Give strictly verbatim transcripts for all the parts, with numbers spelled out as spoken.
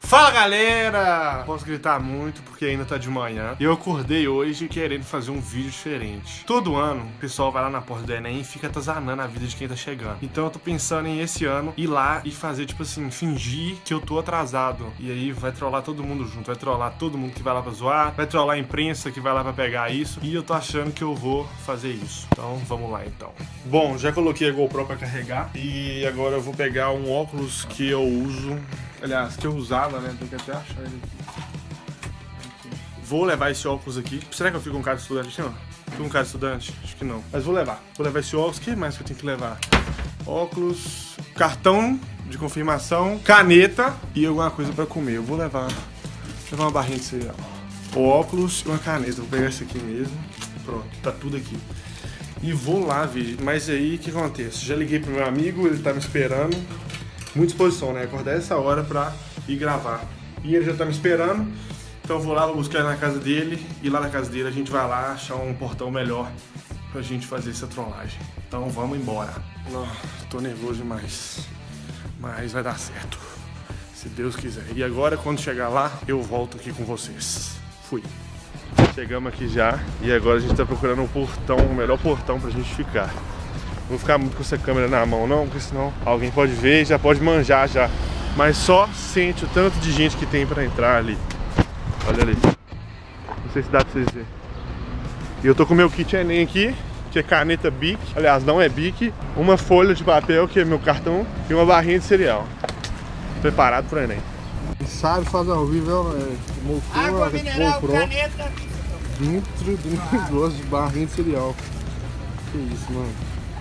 Fala galera! Posso gritar muito porque ainda tá de manhã. E eu acordei hoje querendo fazer um vídeo diferente. Todo ano o pessoal vai lá na porta do Enem e fica atazanando a vida de quem tá chegando. Então eu tô pensando em esse ano ir lá e fazer tipo assim, fingir que eu tô atrasado. E aí vai trollar todo mundo junto, vai trollar todo mundo que vai lá pra zoar, vai trollar a imprensa que vai lá pra pegar isso. E eu tô achando que eu vou fazer isso. Então vamos lá então. Bom, já coloquei a GoPro pra carregar e agora eu vou pegar um óculos que eu uso. Aliás, que eu usava, né? Tem que até achar ele aqui. Vou levar esse óculos aqui. Será que eu fico com um cara de estudante? Acho que não. Fico com um cara de estudante? Acho que não. Mas vou levar. Vou levar esse óculos. O que mais que eu tenho que levar? Óculos, cartão de confirmação, caneta e alguma coisa pra comer. Eu vou levar, vou levar uma barrinha de cereal. O óculos e uma caneta. Vou pegar esse aqui mesmo. Pronto, tá tudo aqui. E vou lá ver. Mas aí, o que acontece? Já liguei pro meu amigo, ele tá me esperando. Muita disposição, né? Acordar essa hora pra ir gravar. E ele já tá me esperando, então eu vou lá, vou buscar ele na casa dele. E lá na casa dele a gente vai lá achar um portão melhor pra gente fazer essa trollagem. Então vamos embora. Oh, tô nervoso demais, mas vai dar certo, se Deus quiser. E agora, quando chegar lá, eu volto aqui com vocês. Fui. Chegamos aqui já e agora a gente tá procurando um portão, o melhor portão pra gente ficar. Não vou ficar muito com essa câmera na mão não, porque senão alguém pode ver e já pode manjar já. Mas só sente o tanto de gente que tem pra entrar ali. Olha ali. Não sei se dá pra vocês verem. E eu tô com o meu kit Enem aqui, que é caneta Bic. Aliás, não é Bic. Uma folha de papel, que é meu cartão, e uma barrinha de cereal. Preparado pro Enem. Sabe fazer ao vivo, é motor, água mineral, GoPro, caneta. dentro do negócio de barrinha de cereal. Que isso, mano.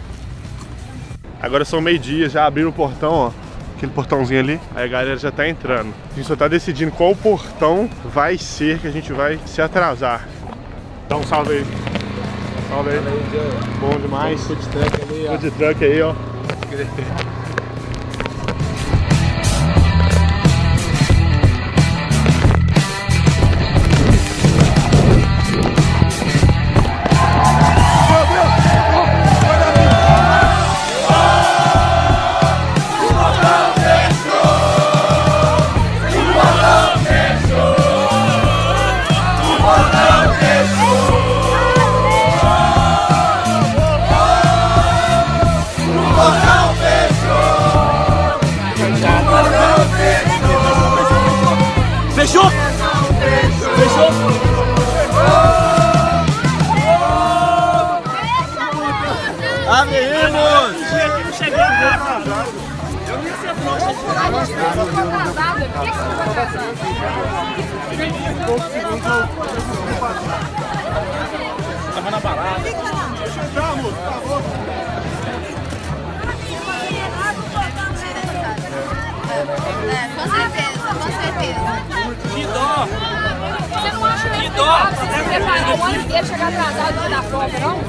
Agora são meio-dia, já abriram o portão, ó. Aquele portãozinho ali. Aí a galera já tá entrando. A gente só tá decidindo qual portão vai ser que a gente vai se atrasar. Dá um salve aí. Salve aí. Bom demais. Food truck ali, ó. Food truck aí, ó. Fechou? Fechou? Abrimos! Não chegou atrasado. Eu nem sei se a gente não ficou atrasado. Por que você ficou atrasado? tava na balada. Chegamos, por favor. É, com certeza, com certeza. Que dó! Você não acha que dó você preparar o ano inteiro e chegar atrasado no dia da prova, não?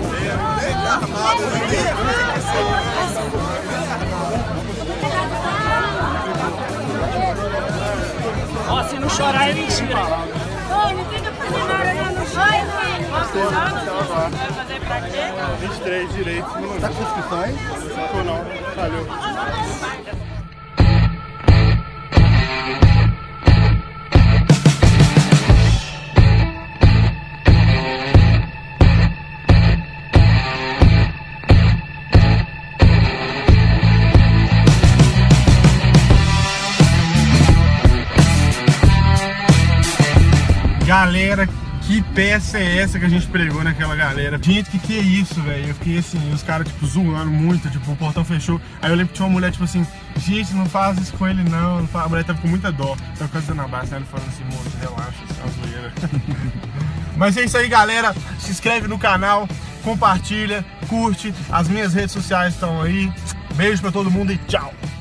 Ó, se não chorar é mentira. Ô, não fica fazendo nada não. Oi, filho. Vai fazer pra quê? vinte e três direitos. Tá com inscrições? Ou não? Falhou. Galera, que peça é essa que a gente pregou naquela galera? Gente, que que é isso, velho? Eu fiquei assim, os caras, tipo, zoando muito, tipo, o portão fechou. Aí eu lembro que tinha uma mulher, tipo assim, gente, não faz isso com ele, não. não faz... A mulher tava com muita dó. Tava cantando na base, ela falando assim, moço, relaxa, isso é uma zoeira. Mas é isso aí, galera. Se inscreve no canal, compartilha, curte. As minhas redes sociais estão aí. Beijo pra todo mundo e tchau!